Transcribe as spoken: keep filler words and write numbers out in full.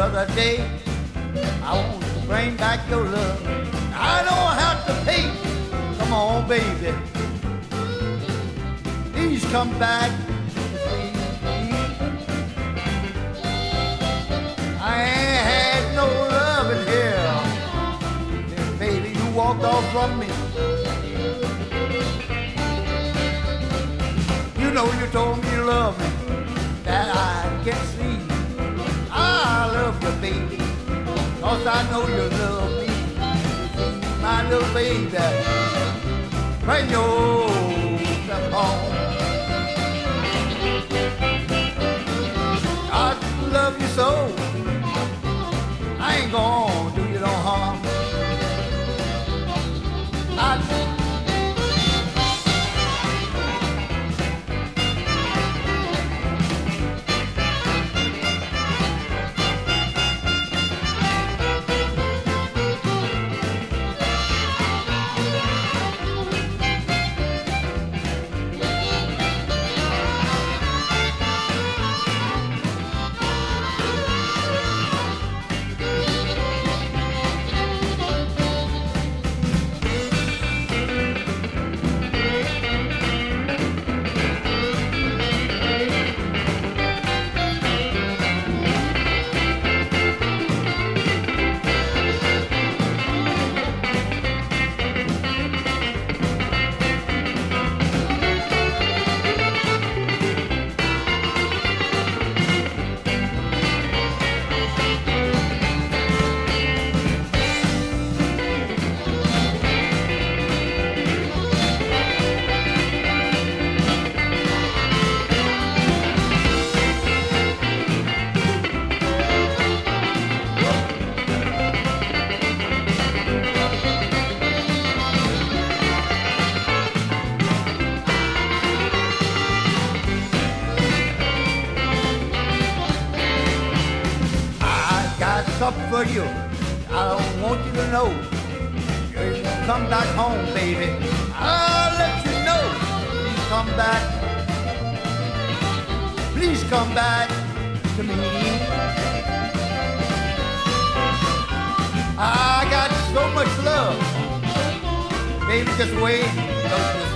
another day. I want to bring back your love. I don't have to pay. Come on, baby. Please come back. I ain't had no love in here. Then, baby, you walked off from me. You know you told me you love me. That I can see. I love you, baby, 'cause I know you love me. My little baby, bring yourself home. I love you so, I ain't gonna do you no harm. I something for you. I don't want you to know. You come back home, baby. I'll let you know. Please come back. Please come back to me. I got so much love. Baby, just wait. Don't you